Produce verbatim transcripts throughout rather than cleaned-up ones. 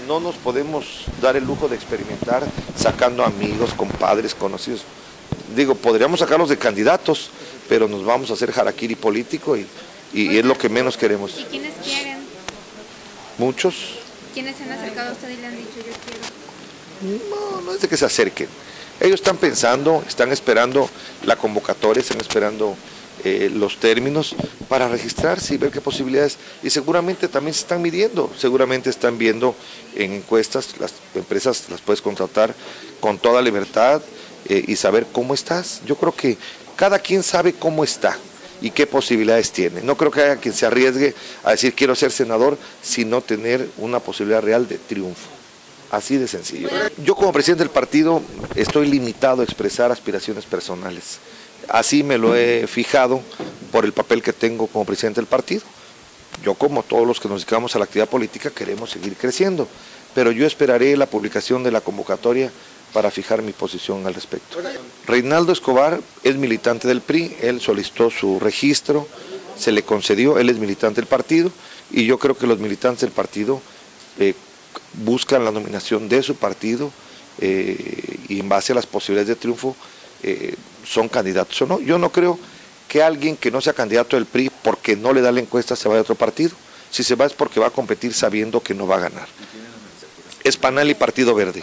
no nos podemos dar el lujo de experimentar sacando amigos, compadres, conocidos. Digo, podríamos sacarlos de candidatos, pero nos vamos a hacer harakiri político y, y, y es lo que menos queremos. ¿Y quiénes quieren? Muchos. ¿Quiénes se han acercado a usted y le han dicho yo quiero? No, no es de que se acerquen. Ellos están pensando, están esperando la convocatoria, están esperando eh, los términos para registrarse y ver qué posibilidades. Y seguramente también se están midiendo, seguramente están viendo en encuestas, las empresas las puedes contratar con toda libertad eh, y saber cómo estás. Yo creo que cada quien sabe cómo está y qué posibilidades tiene. No creo que haya quien se arriesgue a decir quiero ser senador sin no tener una posibilidad real de triunfo. Así de sencillo. Yo como presidente del partido estoy limitado a expresar aspiraciones personales. Así me lo he fijado por el papel que tengo como presidente del partido. Yo, como todos los que nos dedicamos a la actividad política, queremos seguir creciendo, pero yo esperaré la publicación de la convocatoria para fijar mi posición al respecto. Reinaldo Escobar es militante del P R I, él solicitó su registro, se le concedió, él es militante del partido y yo creo que los militantes del partido eh, buscan la nominación de su partido eh, y en base a las posibilidades de triunfo eh, son candidatos o no. Yo no creo que alguien que no sea candidato del P R I porque no le da la encuesta se vaya a otro partido. Si se va es porque va a competir sabiendo que no va a ganar. Es Panal y Partido Verde.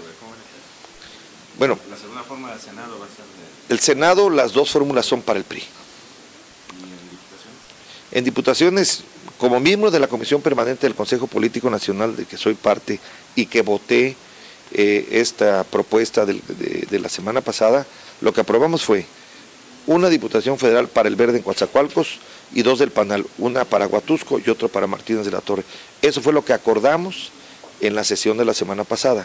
Bueno, la segunda forma del Senado va a ser de... El Senado, las dos fórmulas son para el P R I. ¿Y en diputaciones? En diputaciones, como miembro de la Comisión Permanente del Consejo Político Nacional, de que soy parte y que voté eh, esta propuesta de, de, de la semana pasada, lo que aprobamos fue una diputación federal para el Verde en Coatzacoalcos y dos del Panal, una para Huatusco y otra para Martínez de la Torre. Eso fue lo que acordamos en la sesión de la semana pasada.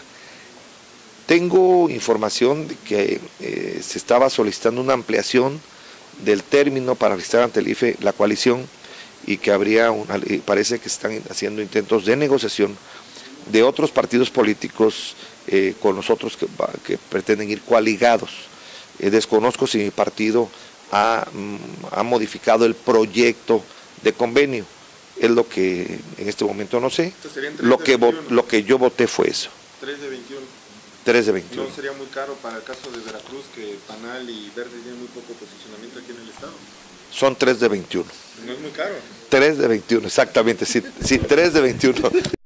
Tengo información de que eh, se estaba solicitando una ampliación del término para registrar ante el I F E la coalición y que habría, una, parece que están haciendo intentos de negociación de otros partidos políticos eh, con los otros que, que pretenden ir coaligados. Eh, desconozco si mi partido ha, ha modificado el proyecto de convenio, es lo que en este momento no sé. Lo que, lo que yo voté fue eso. tres de veintiuno. tres de veintiuno. ¿No sería muy caro para el caso de Veracruz, que Panal y Verde tienen muy poco posicionamiento aquí en el estado? Son tres de veintiuno. ¿No es muy caro? tres de veintiuno, exactamente, sí, sí, tres de veintiuno.